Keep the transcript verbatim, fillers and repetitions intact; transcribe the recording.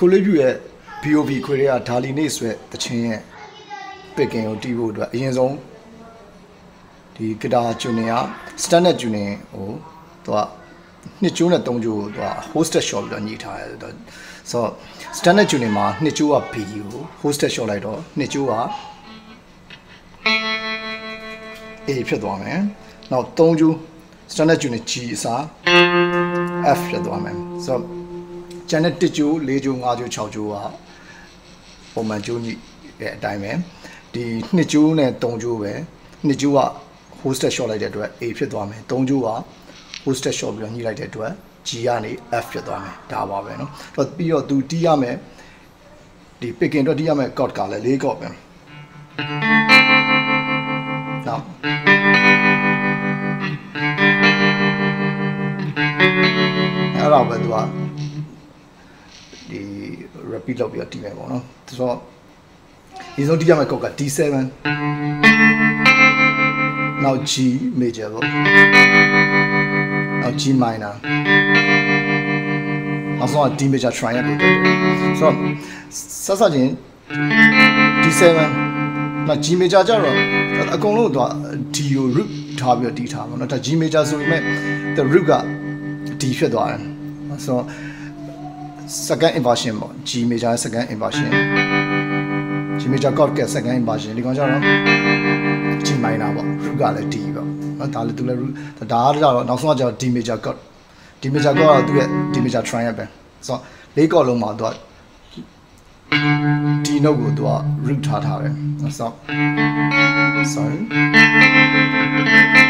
ကိုလေးပြူရဲ့ B O V ခွေတွေကဒါလီနေဆိုတဲ့တချင်းရဲ့ပစ်ကင်ကိုတီးဖို့အတွက်အရင်ဆုံးဒီဂီတာဂျူနီယာ standard ဂျူနီဟိုသူကနှစ်ကျိုးနဲ့သုံးကျိုးကိုသူက hosted shot ပြီးတော့ညှိထားတယ်ဆိုတော့ standard ဂျူနီမှာနှစ်ကျိုးက B ကို hosted shot လိုက်တော့နှစ်ကျိုးက A ဖြစ်သွားမယ်နောက်သုံးကျိုး standard ဂျူနီ G အစား F ဖြစ်သွားမယ်ဆိုတော့ကျန်တဲ့တစ်ကျိုးလေးကျိုးငါးကျိုးခြောက်ကျိုးကပုံမှန်ကျိုးညှိတဲ့အတိုင်းပဲဒီနှစ်ကျိုးနဲ့သုံးကျိုးပဲနှစ်ကျိုးက hosted shot လိုက်တဲ့အတွက် A ဖြစ်သွားမယ်သုံးကျိုးက hosted shot ပြီးတော့ညှိလိုက်တဲ့အတွက် G ကနေ F ဖြစ်သွားမယ်ဒါပါပဲเนาะတော့ပြီးတော့သူတီးရမယ်ဒီ picking အတွက်တီးရမယ် chord ကလည်းလေး chord ပဲနောက်အဲ့တော့ပဲသူကဒီ repeat လုပ်ပြီးတော့တီးမယ်ပေါ့နော်ဆိုတော့ဒီဆုံးတီးရမယ် chord က D seven နောက် G major ပေါ့နောက် G minor နောက်ဆုံး D major triangle ကိုတွေ့တယ်ဆိုတော့ဆက်စချင်း D seven နောက် G major ကြတော့အကုန်လုံးတော့ D ကို root ထားပြီးတော့တီးထားပါတော့ဒါ G major ဆိုပေမဲ့ the root က D ဖြစ်သွားတယ်ဆိုတော့ second inversion ပေါ့ G major second inversion G major chord က second inversion ဒီကောင်ကြတော့ G minor ပေါ့ root ကလည်း D ပေါ့နော်ဒါလည်းသူလည်း root ဒါကတော့နောက်ဆုံးကကျတော့ D major chord D major chord ကသူ့ရဲ့ D major triangle ပဲဆိုတော့လေး chord လုံးမှာသူက D note ကိုသူက root ထားထားတယ်ဆိုတော့ sorry